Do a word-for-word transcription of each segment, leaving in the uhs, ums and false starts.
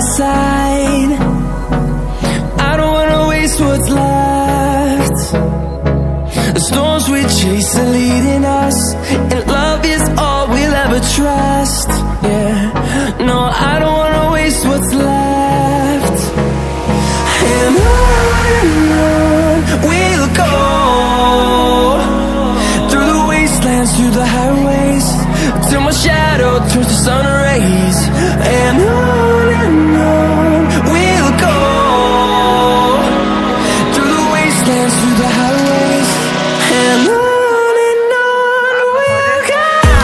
side. I don't wanna waste what's left. The storms we chase are leading us, and love is all we'll ever trust. Yeah, no, I don't wanna waste what's left. And on we'll go, through the wastelands, through the highways, till my shadow turns to sun rays. And on and on we'll go, through the wastelands, through the highways, and on and on we'll go.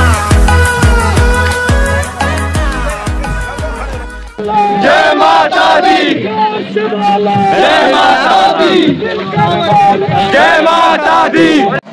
जय माता दी, जय माता दी, जय माता दी।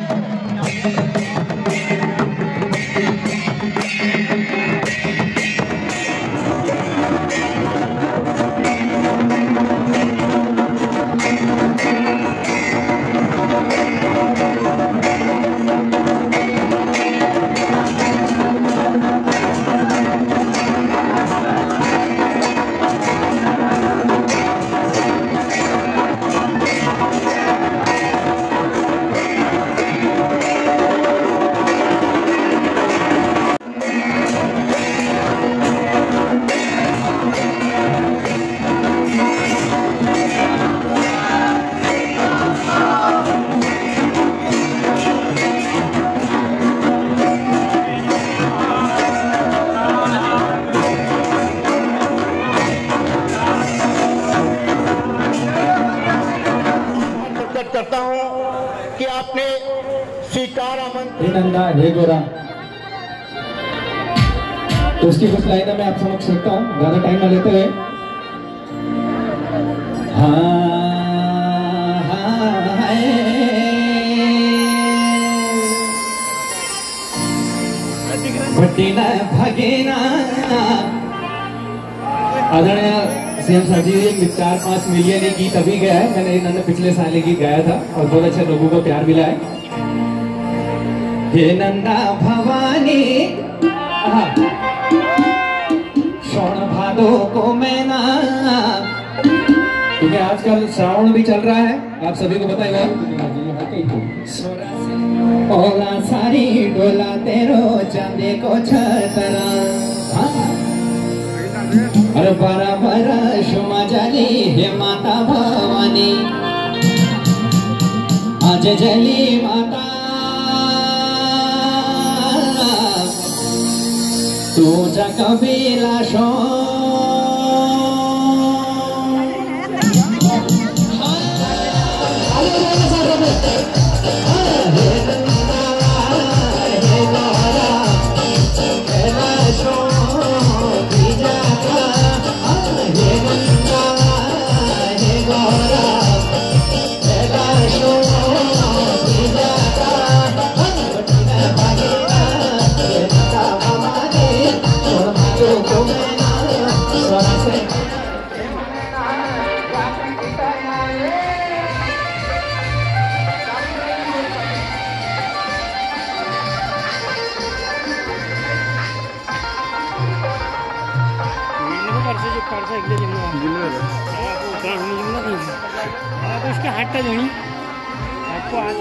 करता हूं कि आपने स्वीकार आमंत्रण। हे नंदा, हे गोरा, तो उसकी कुछ लाइनें मैं आप समझ सकता हूँ, ज्यादा टाइम ना लेते हुए। हाँ हाँ भट्टीना भागेना। आदरणीय सीएम सर जी, एक चार पांच मिलियन ही गीत अभी गया है, मैंने इन्होंने पिछले साल ही गीत गाया था और बहुत अच्छे लोगों को प्यार मिला है। हे नंदा भवानी श्रावण भादो को मैना, क्योंकि आजकल श्रावण भी चल रहा है, आप सभी को पता है। ओला सारी डोला तेरो चांदे को छतरा, अरे बारा बारा शुमा जली हे माता भवानी, आज जली माता तुझा कबीला शो। उसके हाथ का जोड़ी आपको आज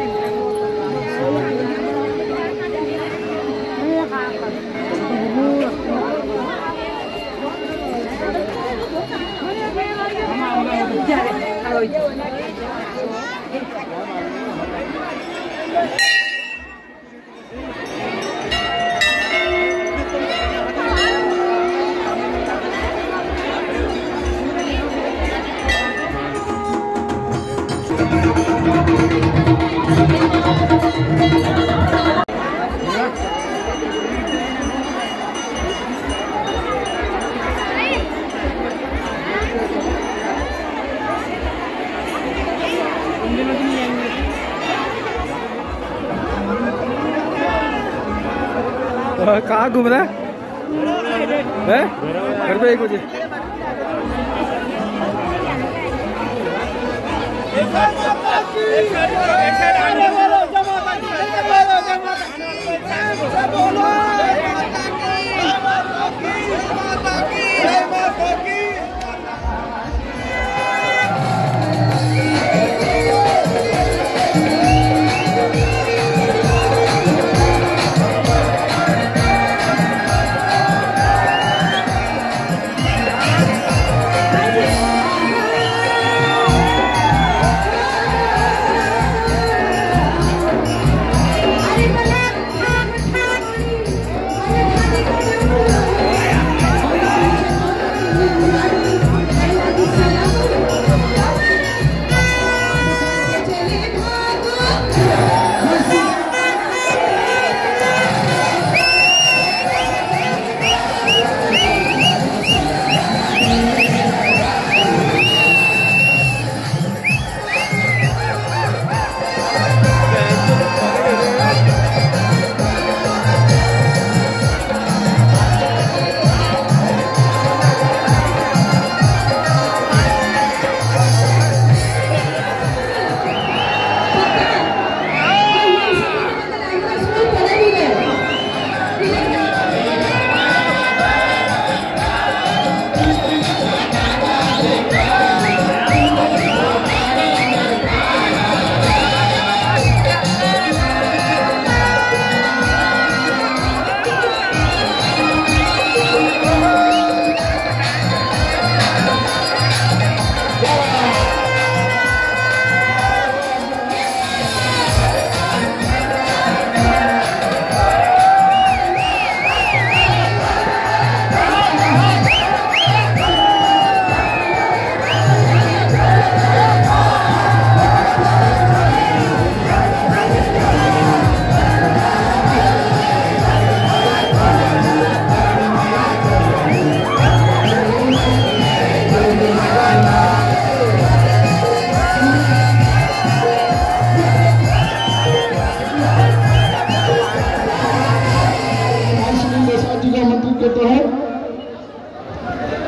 कहाँ घूम रहा है? घर पे एक बजे बोलो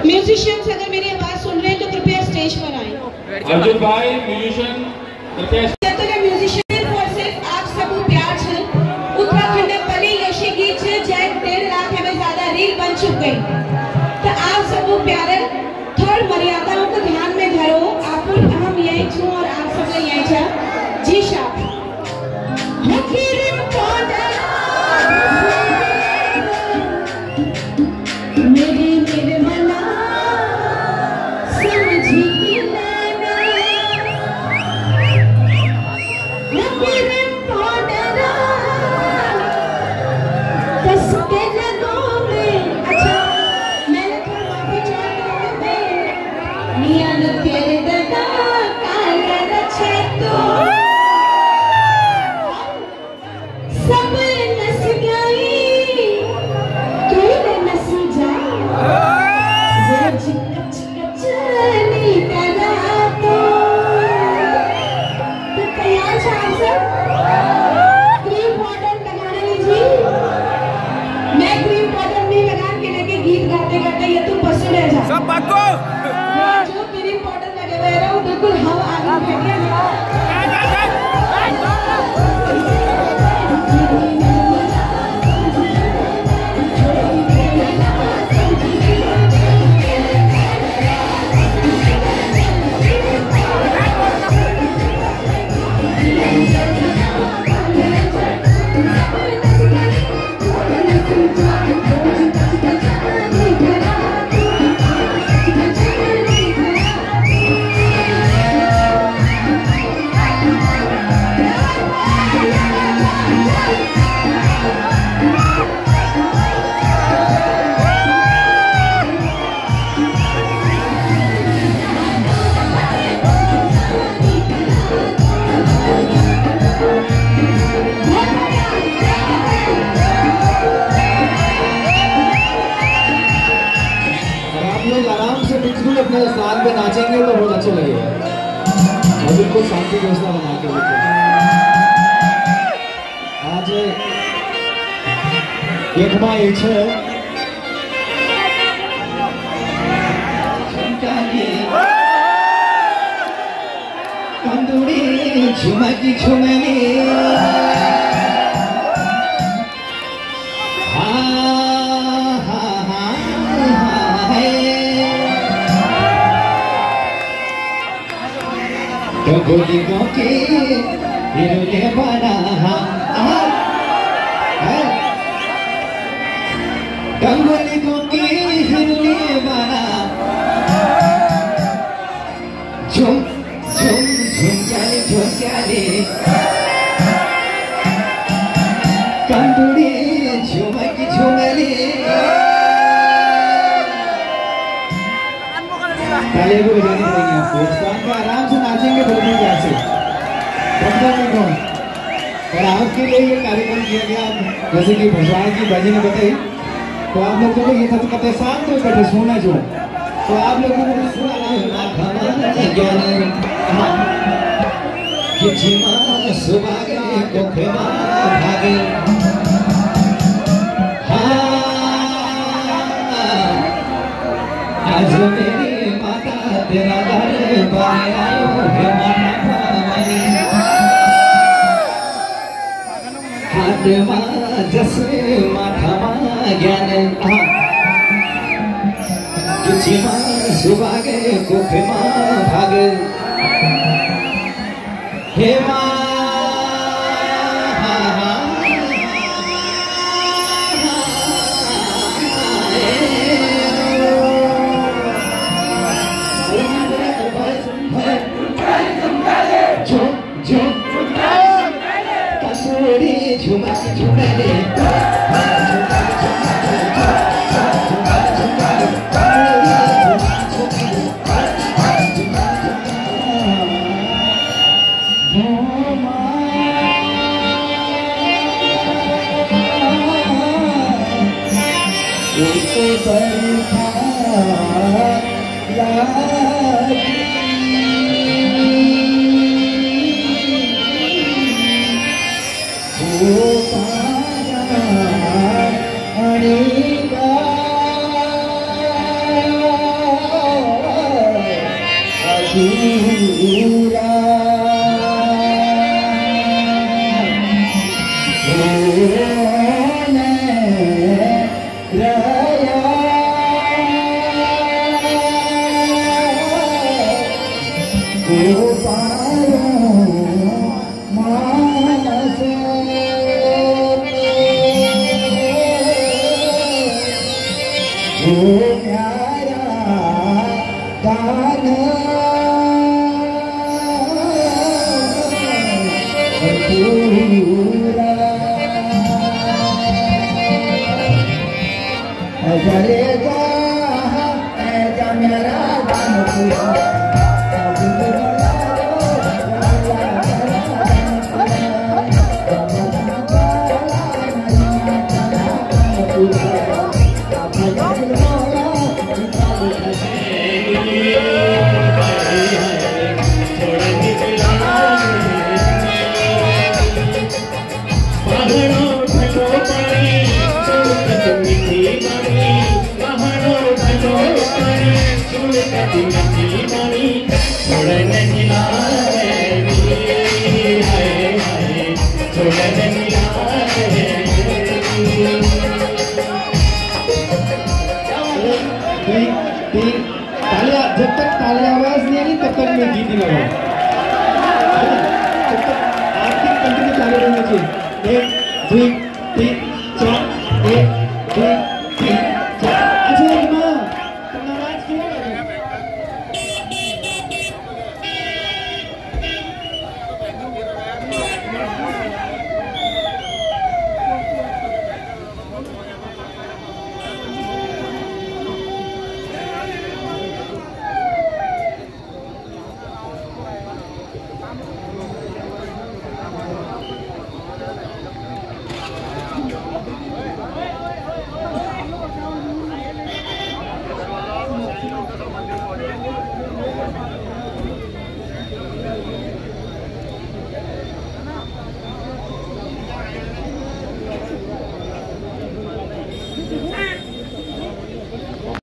म्यूजिशियंस अगर मेरी आवाज सुन रहे हैं तो कृपया स्टेज पर आए। अर्जुन भाई म्यूजिशियन म्यूजिशियन और सिर्फ आप सब प्यार छे उत्तराखंड बने यशी गीत छे जैक डेढ़ लाख में ज्यादा रील बन चुक गई। तो आप सब प्यारे थोड़ मर्यादाओं को ध्यान में धरो। आप हम यही छू और आप सब यही छा जी शाह मेरे मेरे मना समझी लेना मेरे पाडरा कस के लगों में। अच्छा मैंने थोड़ा माफी चाहती हूँ मियां ने तेरे दादा काला रचे तो सब नस गई तू नस जा चली करा तो तैयार छा सब क्रीम पाउडर लगाने लीजिए। मैं क्रीम पाउडर नहीं लगा के लेके गीत गाते गाते ये तू पसंद है जा सब बाको जो क्रीम पाउडर लगे हुए रहो बिल्कुल हवा आगे फेंके अपने स्थान पे नाचेंगे तो बहुत अच्छा लगेगा और बिल्कुल शांति व्यवस्था बना के आज एक माँ एक है कंदूरी झुमकी झुमली गोली के हिरोले बना गंगोली के हिरोले बना झुम झुम झुम जाले झुम जाले कंदूरी झुमकी झुमली तालियां भी बजानी पड़ेंगी आपको। इस गान का आराम से नाचेंगे बिल्कुल जैसे कौन और आपके लिए ये कार्यक्रम किया गया जैसे कि भगवान की बाजी ने बताई तो आप लोग को ये था तो कहते शांत हो बैठे सोना जो तो आप लोगों को सुना आज मेरी माता तेरा घर पाए आयो है माता पावनी हाथ माँ जसवे माथा माँ ज्ञान तुझी माँ सुभागे कुख माँ भाग हे माँ झुमकी झुमले झुमले पूरा होने रया हो पारो मानस हो प्यारा दान पूरा अजरे जा ऐजा मेरा दान पूरा तालियां जब तक तालियां आवाज नहीं आई तब तक मैं गीत ही लगाऊं। जब तक आरती कंटिन्यू चालू रहना चाहिए। एक, दो, तीन।